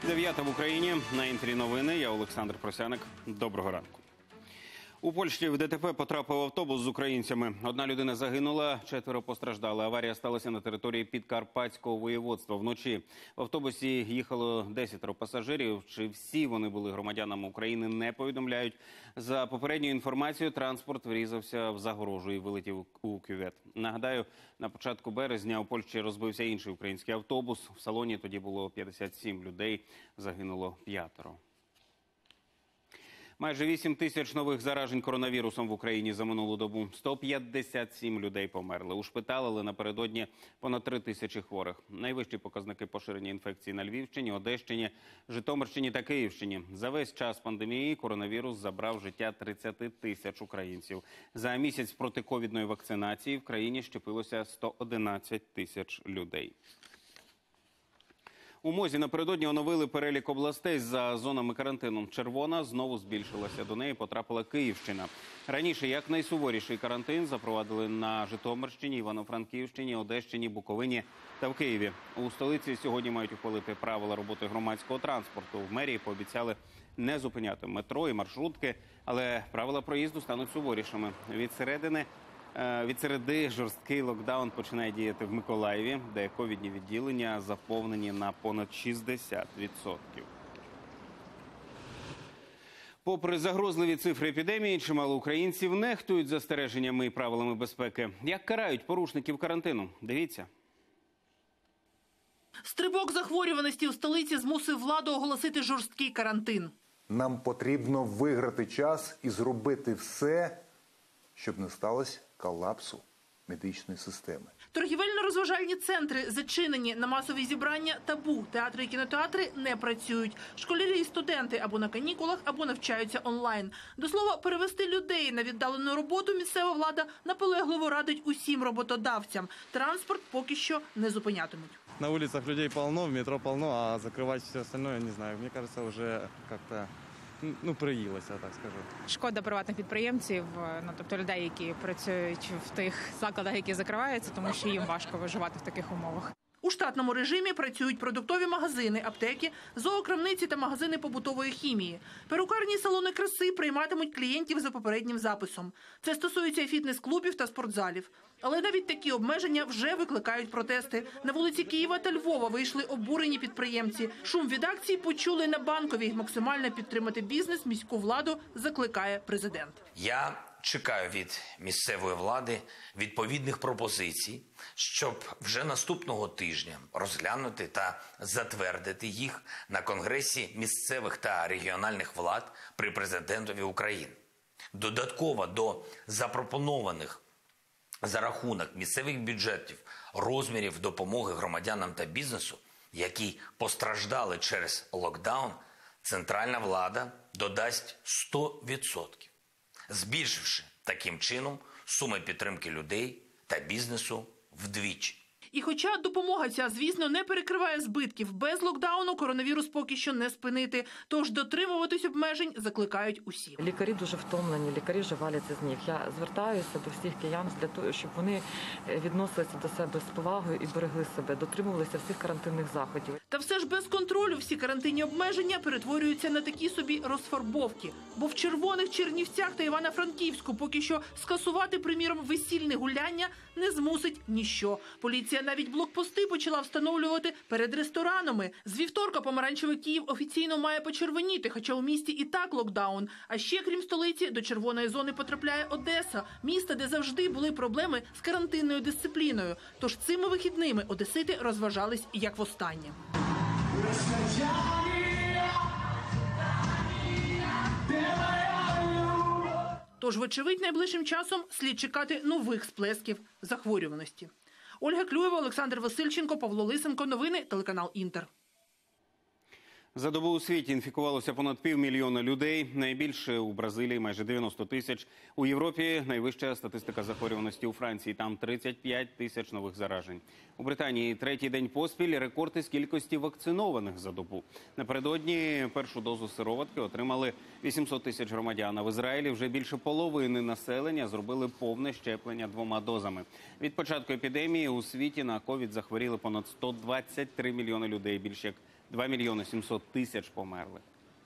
9 в Україні. На інтері новини. Я Олександр Просяник. Доброго ранку. У Польщі в ДТП потрапив автобус з українцями. Одна людина загинула, 4 постраждали. Аварія сталася на території Підкарпатського воєводства. Вночі в автобусі їхало 10 пасажирів. Чи всі вони були громадянами України, не повідомляють. За попередньою інформацією, транспорт врізався в загорожу і вилетів у кювет. Нагадаю, на початку березня у Польщі розбився інший український автобус. В салоні тоді було 57 людей, загинуло 5. Майже 8 тисяч нових заражень коронавірусом в Україні за минулу добу. 157 людей померли. Ушпиталили напередодні понад 3 тисячі хворих. Найвищі показники поширення інфекції на Львівщині, Одещині, Житомирщині та Київщині. За весь час пандемії коронавірус забрав життя 30 тисяч українців. За місяць протиковідної вакцинації в країні щепилося 111 тисяч людей. У МОЗі напередодні оновили перелік областей за зонами карантину. Червона знову збільшилася. До неї потрапила Київщина. Раніше як найсуворіший карантин запровадили на Житомирщині, Івано-Франківщині, Одещині, Буковині та в Києві. У столиці сьогодні мають ухвалити правила роботи громадського транспорту. В мерії пообіцяли не зупиняти метро і маршрутки, але правила проїзду стануть суворішими. Від середи жорсткий локдаун починає діяти в Миколаєві, де ковідні відділення заповнені на понад 60%. Попри загрозливі цифри епідемії, чимало українців нехтують застереженнями і правилами безпеки. Як карають порушників карантину? Дивіться. Стрибок захворюваності у столиці змусив владу оголосити жорсткий карантин. Нам потрібно виграти час і зробити все, щоб не сталося колапсу медичної системи. Торгівельно-розважальні центри зачинені, на масові зібрання табу. Театри і кінотеатри не працюють. Школярі і студенти або на канікулах, або навчаються онлайн. До слова, перевести людей на віддалену роботу місцева влада наполегливо радить усім роботодавцям. Транспорт поки що не зупинятимуть. На улицах людей полно, в метро полно, а закрывать все остальное, не знаю, мне кажется, уже как-то приїлося, так скажу. Шкода приватних підприємців, тобто людей, які працюють в тих закладах, які закриваються, тому що їм важко виживати в таких умовах. У штатному режимі працюють продуктові магазини, аптеки, зоокрамниці та магазини побутової хімії. Перукарні салони краси прийматимуть клієнтів за попереднім записом. Це стосується і фітнес-клубів та спортзалів. Але навіть такі обмеження вже викликають протести. На вулиці Києва та Львова вийшли обурені підприємці. Шум від акцій почули на Банковій. Максимально підтримати бізнес міську владу закликає президент. Я чекаю від місцевої влади відповідних пропозицій, щоб вже наступного тижня розглянути та затвердити їх на Конгресі місцевих та регіональних влад при президентові України. Додатково до запропонованих за рахунок місцевих бюджетів розмірів допомоги громадянам та бізнесу, які постраждали через локдаун, центральна влада додасть 100%, збільшивши таким чином суми підтримки людей та бізнесу вдвічі. І хоча допомога ця, звісно, не перекриває збитків, без локдауну коронавірус поки що не спинити. Тож дотримуватись обмежень закликають усі. Лікарі дуже втомлені, лікарі вже валяться з ніг. Я звертаюся до всіх киян для того, щоб вони відносилися до себе з повагою і берегли себе, дотримувалися всіх карантинних заходів. Та все ж без контролю всі карантинні обмеження перетворюються на такі собі розфарбовки. Бо в Червоних, Чернівцях та Івано-Франківську поки що скасувати, приміром, весільне гуляння не змусить ніщо. Поліція навіть блокпости почала встановлювати перед ресторанами. З вівторка помаранчевий Київ офіційно має почервоніти, хоча у місті і так локдаун. А ще, крім столиці, до червоної зони потрапляє Одеса, місто, де завжди були проблеми з карантинною дисципліною. Тож цими вихідними одесити розважались як востаннє. Тож, вочевидь, найближчим часом слід чекати нових сплесків захворюваності. Ольга Клюєва, Олександр Васильченко, Павло Лисенко. Новини, телеканал «Інтер». За добу у світі інфікувалося понад 500 000 людей. Найбільше у Бразилії – майже 90 тисяч. У Європі найвища статистика захворюваності у Франції. Там 35 тисяч нових заражень. У Британії третій день поспіль рекорд із кількості вакцинованих за добу. Напередодні першу дозу сироватки отримали 800 тисяч громадян. А в Ізраїлі вже більше половини населення зробили повне щеплення 2 дозами. Від початку епідемії у світі на ковід захворіли понад 123 мільйони людей. Більш як 2 мільйони 700 тисяч померли.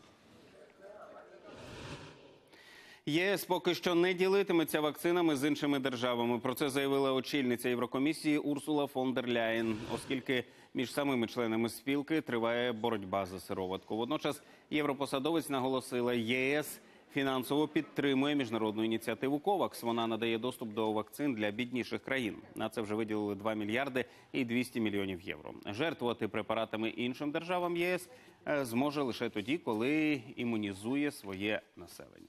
ЄС поки що не ділитиметься вакцинами з іншими державами. Про це заявила очільниця Єврокомісії Урсула фон дер Ляєн, оскільки між самими членами спілки триває боротьба за сироватку. Водночас європосадовець наголосила, ЄС фінансово підтримує міжнародну ініціативу COVAX. Вона надає доступ до вакцин для бідніших країн. На це вже виділили 2 мільярди і 200 мільйонів євро. Жертвувати препаратами іншим державам ЄС зможе лише тоді, коли імунізує своє населення.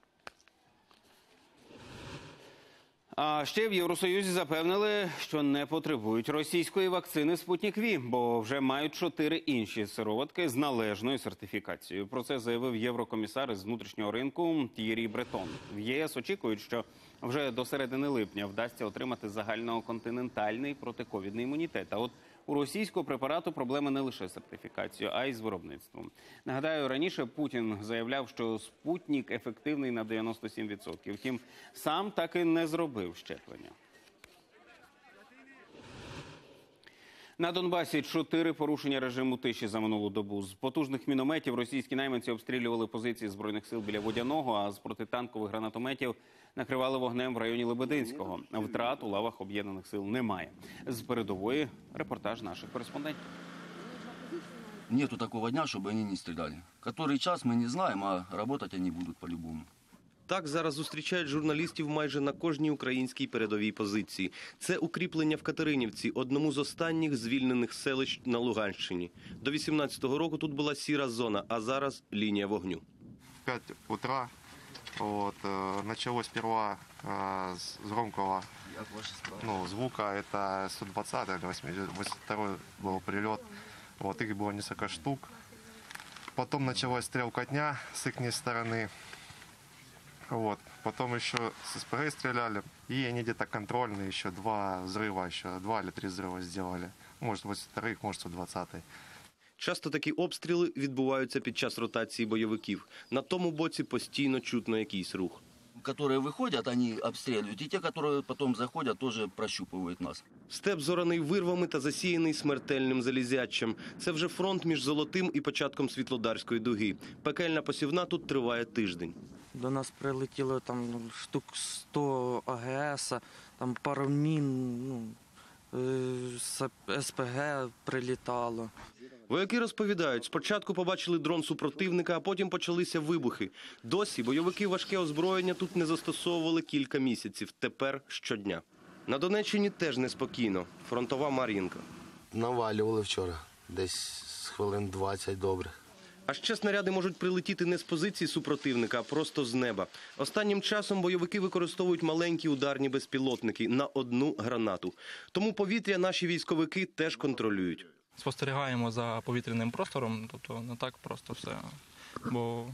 А ще в Євросоюзі запевнили, що не потребують російської вакцини «Спутник Ві», бо вже мають 4 інші сироватки з належною сертифікацією. Про це заявив єврокомісар із внутрішнього ринку Т'єрі Бретон. В ЄС очікують, що вже до середини липня вдасться отримати загальноконтинентальний протиковідний імунітет. А от у російського препарату проблеми не лише з сертифікацією, а й з виробництвом. Нагадаю, раніше Путін заявляв, що «Спутник» ефективний на 97%. Втім, сам так і не зробив щеплення. На Донбасі 4 порушення режиму тиші за минулу добу. З потужних мінометів російські найманці обстрілювали позиції Збройних сил біля Водяного, а з протитанкових гранатометів накривали вогнем в районі Лебединського. Втрат у лавах об'єднаних сил немає. З передової репортаж наших кореспондентів. Нету такого дня, чтобы они не стреляли. Который час мы не знаем, а работать они будут по-любому. Так зараз зустрічають журналістів майже на кожній українській передовій позиції. Це укріплення в Катеринівці, одному з останніх звільнених селищ на Луганщині. До 18-го року тут була сіра зона, а зараз лінія вогню. 5 утра началось сперва с громкого звука, это 120-й, 82-й был прилет, их было несколько штук. Потом началась стрелкотня с их стороны. Потом еще с СПГ стреляли, и они где-то контрольные еще 2 взрыва, еще 2 или 3 взрыва сделали. Может, 82-й, может, 120-й. Часто такі обстріли відбуваються під час ротації бойовиків. На тому боці постійно чутно якийсь рух. Которые выходят, они обстреливают. И те, которые потом заходят, тоже прощупывают нас. Степ зораний вирвами та засіяний смертельним залізячем. Це вже фронт між Золотим і початком Світлодарської дуги. Пекельна посівна тут триває тиждень. До нас прилетіло там штук 100 АГС, там пару мін, СПГ прилітало. Вояки розповідають, спочатку побачили дрон супротивника, а потім почалися вибухи. Досі бойовики важке озброєння тут не застосовували кілька місяців, тепер щодня. На Донеччині теж неспокійно. Фронтова Мар'їнка. Навалювали вчора, десь з хвилин 20 добре. А ще снаряди можуть прилетіти не з позиції супротивника, а просто з неба. Останнім часом бойовики використовують маленькі ударні безпілотники на одну гранату. Тому повітря наші військовики теж контролюють. Спостерігаємо за повітряним простором, тобто не так просто все. Бо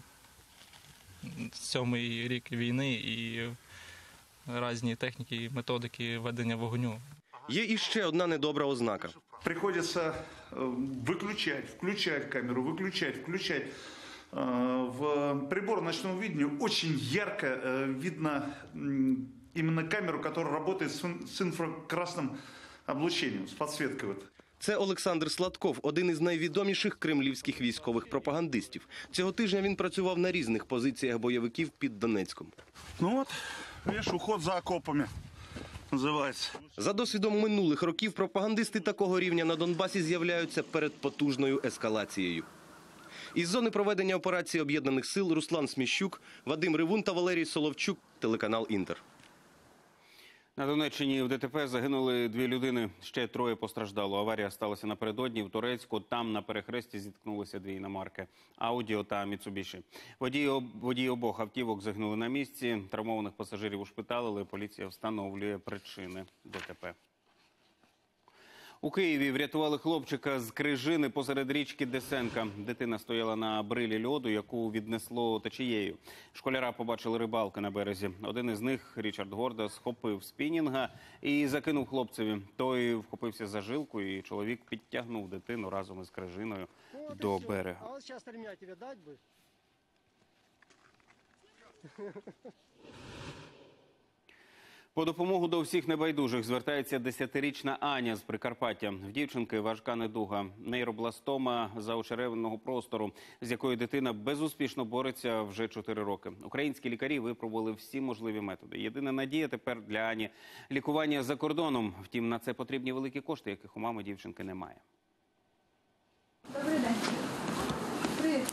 7-й рік війни і різні техніки, методики ведення вогню. Є іще одна недобра ознака. Приходится выключать, включать камеру, выключать, включать. В прибор ночного видения очень ярко видно именно камеру, которая работает с инфракрасным облучением, с подсветкой. Це Олександр Сладков, один із найвідоміших кремлівських військових пропагандистів. Цього тижня він працював на різних позиціях бойовиків під Донецьком. Видишь, уход за окопами. Називається. За досвідом минулих років пропагандисти такого рівня на Донбасі з'являються перед потужною ескалацією. Із зони проведення операції Об'єднаних сил Руслан Сміщук, Вадим Ривун та Валерій Соловчук, телеканал «Інтер». На Донеччині в ДТП загинули 2 людини, ще 3 постраждало. Аварія сталася напередодні в Турецьку. Там на перехресті зіткнулися 2 іномарки – Аудіо та Міцубіші. Водії обох автівок загинули на місці. Травмованих пасажирів ушпиталили. Поліція встановлює причини ДТП. У Києві врятували хлопчика з крижини посеред річки Десенка. Дитина стояла на брилі льоду, яку віднесло течією. Школяра побачили рибалки на березі. Один із них, Річард Горда, схопив спінінга і закинув хлопцеві. Той вхопився за жилку, і чоловік підтягнув дитину разом із крижиною до берега. А от зараз ремня тебе дать би? По допомогу до всіх небайдужих звертається 10-річна Аня з Прикарпаття. В дівчинки важка недуга, нейробластома заочеревного простору, з якою дитина безуспішно бореться вже 4 роки. Українські лікарі випробували всі можливі методи. Єдина надія тепер для Ані – лікування за кордоном. Втім, на це потрібні великі кошти, яких у мами дівчинки немає. Добрий день. Привіт.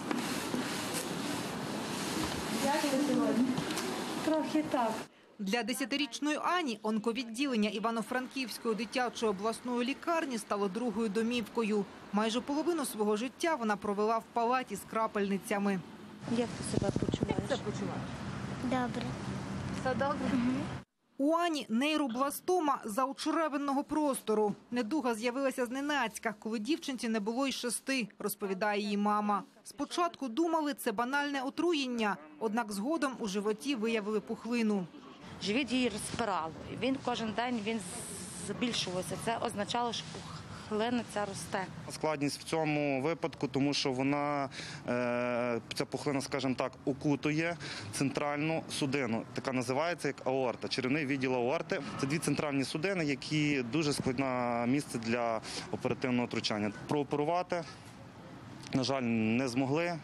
Як ви сьогодні? Трохи так. Для 10-річної Ані онковідділення Івано-Франківської дитячої обласної лікарні стало другою домівкою. Майже половину свого життя вона провела в палаті з крапельницями. Як ти себе почуваєш? Як себе почуваєш? Добре. Все добре? Угу. У Ані нейробластома заочеревинного простору. Недуга з'явилася зненацька, коли дівчинці не було й 6, розповідає її мама. Спочатку думали, це банальне отруєння, однак згодом у животі виявили пухлину. Живіт її розпирало. Він кожен день збільшувався. Це означало, що пухлина ця росте. Складність в цьому випадку, тому що вона, ця пухлина, скажімо так, окутує центральну судину, така називається як аорта, черевний відділ аорти. Це 2 центральні судини, які дуже складне місце для оперативного втручання. Прооперувати, на жаль, не змогли.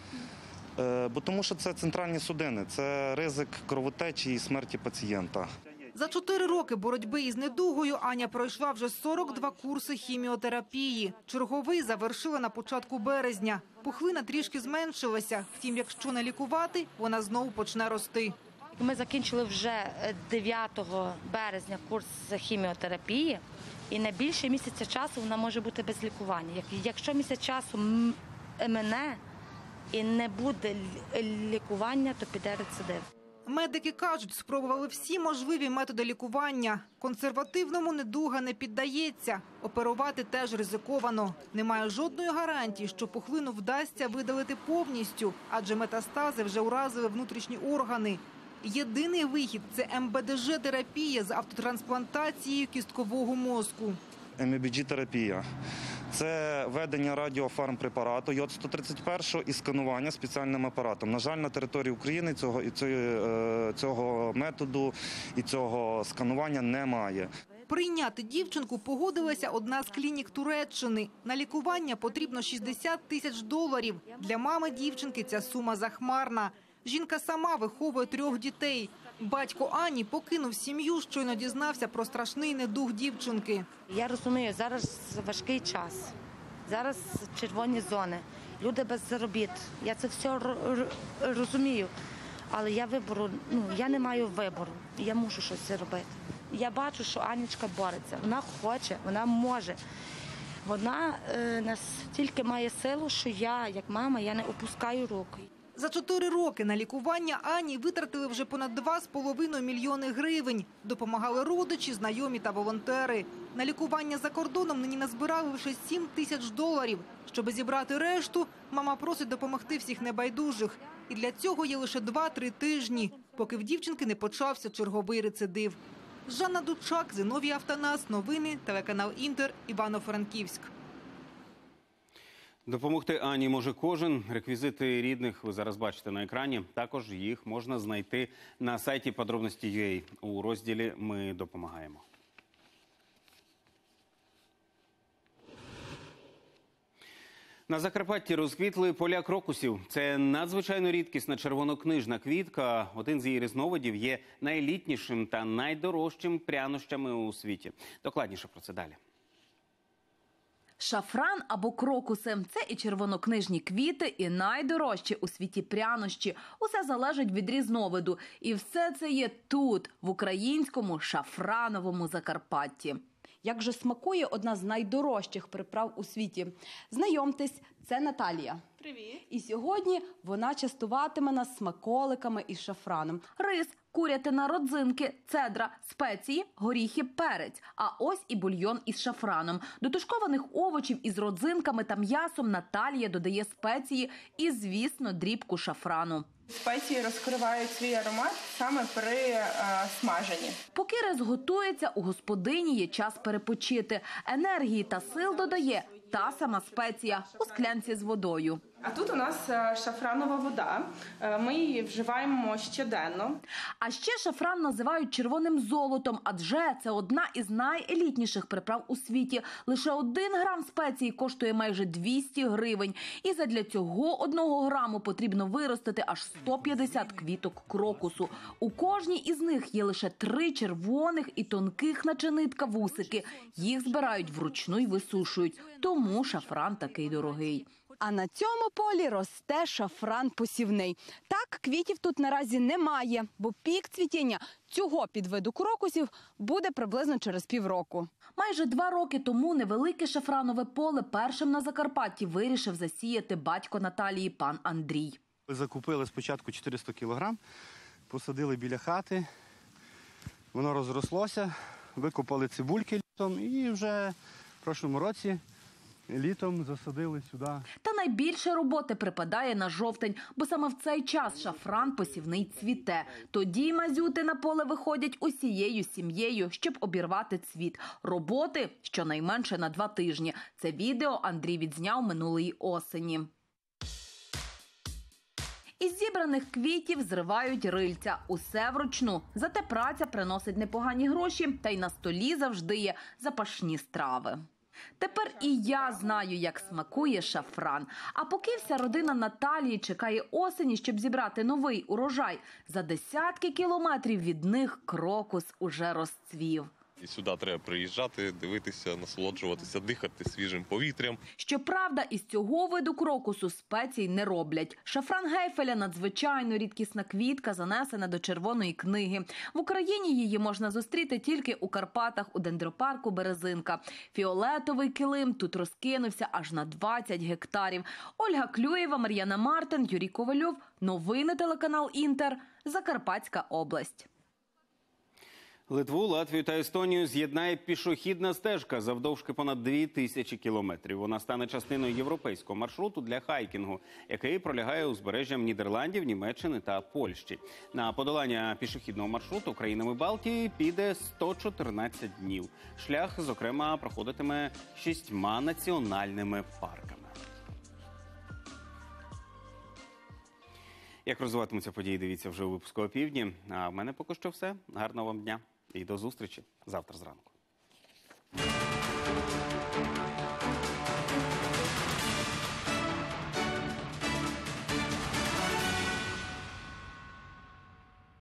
Бо тому що це центральні судини, це ризик кровотечі і смерті пацієнта. За 4 роки боротьби із недугою Аня пройшла вже 42 курси хіміотерапії. Черговий завершила на початку березня. Пухлина трішки зменшилася, втім, якщо не лікувати, вона знову почне рости. Ми закінчили вже 9 березня курс хіміотерапії, і на більше місяця часу вона може бути без лікування. Якщо місяць часу мине і не буде лікування, то піде рецидив. Медики кажуть, спробували всі можливі методи лікування. Консервативному недуга не піддається. Оперувати теж ризиковано. Немає жодної гарантії, що пухлину вдасться видалити повністю, адже метастази вже уразили внутрішні органи. Єдиний вихід – це МБДЖ-терапія з автотрансплантацією кісткового мозку. МБДЖ-терапія. Це введення радіофармпрепарату йод-131 і сканування спеціальним апаратом. На жаль, на території України цього методу і цього сканування немає. Прийняти дівчинку погодилася одна з клінік Туреччини. На лікування потрібно $60 тисяч. Для мами дівчинки ця сума захмарна. Жінка сама виховує 3 дітей. Батько Ані покинув сім'ю, щойно дізнався про страшний недуг дівчинки. Я розумію, зараз важкий час, зараз червоні зони, люди без заробіт. Я це все розумію, але я не маю вибору, я мушу щось робити. Я бачу, що Анічка бореться, вона хоче, вона може. Вона настільки має силу, що я, як мама, я не опускаю руки. За 4 роки на лікування Ані витратили вже понад 2,5 мільйони гривень. Допомагали родичі, знайомі та волонтери. На лікування за кордоном нині назбирали лише $7 тисяч. Щоб зібрати решту, мама просить допомогти всіх небайдужих. І для цього є лише 2-3 тижні, поки в дівчинки не почався черговий рецидив. Жанна Дучак, Зиновій Автонас, новини, телеканал Інтер, Івано-Франківськ. Допомогти Ані може кожен. Реквізити рідних ви зараз бачите на екрані. Також їх можна знайти на сайті Подробності.ua у розділі «Ми допомагаємо». На Закарпатті розквітли поля крокусів. Це надзвичайно рідкісна червонокнижна квітка. Один з її різновидів є найелітнішим та найдорожчим прянощами у світі. Докладніше про це далі. Шафран або крокуси – це і червонокнижні квіти, і найдорожчі у світі прянощі. Усе залежить від різновиду. І все це є тут, в українському шафрановому Закарпатті. Як же смакує одна з найдорожчих приправ у світі? Знайомтесь, це Наталія. Привіт. І сьогодні вона частуватиме нас смаколиками із шафраном. Рис, курятина, родзинки, цедра, спеції, горіхи, перець. А ось і бульйон із шафраном. До тушкованих овочів із родзинками та м'ясом Наталія додає спеції і, звісно, дрібку шафрану. Спеції розкривають свій аромат саме при смаженні. Поки рис готується, у господині є час перепочити. Енергії та сил додає та сама спеція у склянці з водою. А тут у нас шафранова вода. Ми її вживаємо щоденно. А ще шафран називають червоним золотом, адже це одна із найелітніших приправ у світі. Лише 1 грам спеції коштує майже 200 гривень. І задля цього 1 граму потрібно виростити аж 150 квіток крокусу. У кожній із них є лише 3 червоних і тонких, наче нитка, вусики. Їх збирають вручну й висушують. Тому шафран такий дорогий. А на цьому полі росте шафран посівний. Так, квітів тут наразі немає, бо пік цвітіння цього підвиду крокусів буде приблизно через півроку. Майже 2 роки тому невелике шафранове поле першим на Закарпатті вирішив засіяти батько Наталії, пан Андрій. Закупили спочатку 400 кілограм, посадили біля хати, воно розрослося, викопали цибульки літом і вже в прошлому році літом засадили сюди. Та найбільше роботи припадає на жовтень, бо саме в цей час шафран посівний цвіте. Тоді мазюти на поле виходять усією сім'єю, щоб обірвати цвіт. Роботи щонайменше на 2 тижні. Це відео Андрій відзняв минулої осені. Із зібраних квітів зривають рильця. Усе вручну. Зате праця приносить непогані гроші, та й на столі завжди є запашні страви. Тепер і я знаю, як смакує шафран. А поки вся родина Наталії чекає осені, щоб зібрати новий урожай, за десятки кілометрів від них крокус уже розцвів. І сюди треба приїжджати, дивитися, насолоджуватися, дихати свіжим повітрям. Щоправда, із цього виду крокусу спецій не роблять. Шафран Гейфеля – надзвичайно рідкісна квітка, занесена до Червоної книги. В Україні її можна зустріти тільки у Карпатах, у дендропарку «Березинка». Фіолетовий килим тут розкинувся аж на 20 гектарів. Ольга Клюєва, Мар'яна Мартин, Юрій Ковальов. Новини телеканал «Інтер», Закарпатська область. Литву, Латвію та Естонію з'єднає пішохідна стежка завдовжки понад 2000 кілометрів. Вона стане частиною європейського маршруту для хайкінгу, який пролягає узбережжям Нідерландів, Німеччини та Польщі. На подолання пішохідного маршруту країнами Балтії піде 114 днів. Шлях, зокрема, проходитиме 6 національними парками. Як розвиватимуться події, дивіться вже у випуску «Опівдні». А в мене поки що все. Гарного вам дня і до зустрічі завтра зранку.